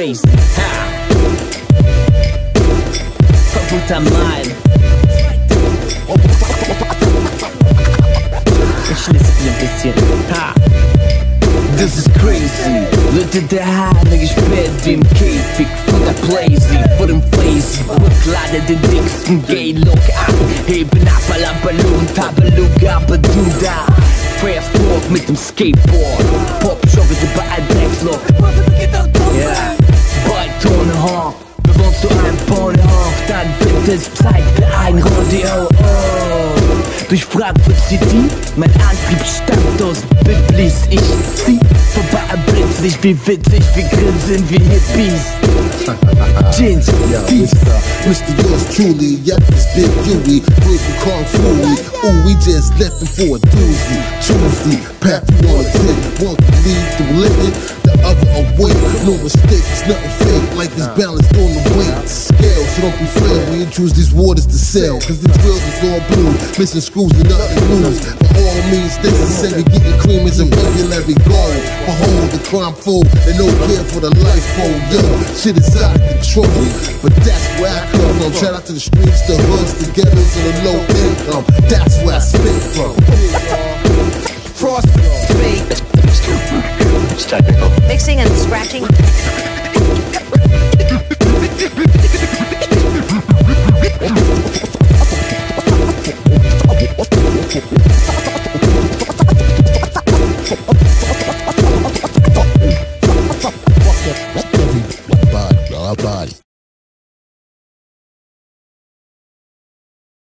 crazy. Ha! Verwirrter Mal. Ich lispel ein bisschen. Ha! Das ist crazy. Leute, der Hahn gesperrt wie im Käfig von der Plazy, vor dem Facebook. Lade den dicksten Gay-Look ab, heben ab, Alabaloo, Tabaluga, aber du da. Fast Talk mit dem Skateboard, Pop-Shop ist überall Blackslock. Ja, bald ohne Haar, bewohnst du ein Pornhof, dann wird es Zeit für ein Rodeo. Durch Frankfurt City, mein Antrieb stammt aus Biblis. Ich zieh vorbei am Blitzlicht, wie witzig, wir grinsen wie Hippies. Jeans, Mr. Yours truly, yep, it's Big Huey, broken Kung Fury. Ooh, we just left him for a doozy. Tuesday, path you wanna take, one can lead through living, the other away. No mistakes, nothing fake, like it's balanced on the weight scale. So don't be afraid when you choose these waters to sell, cause these wheels is all blue, missing screws and nothing to lose. By all means, this is say we getting cream is a regulatory goal. Behold the crime fool, and no care for the life fool. Yo, shit is out of control, but that's where I come from. Shout out to the streets, the hoods, the ghettos, and the low income. That's where I spit from. Frost, It's technical. Mixing and scratching.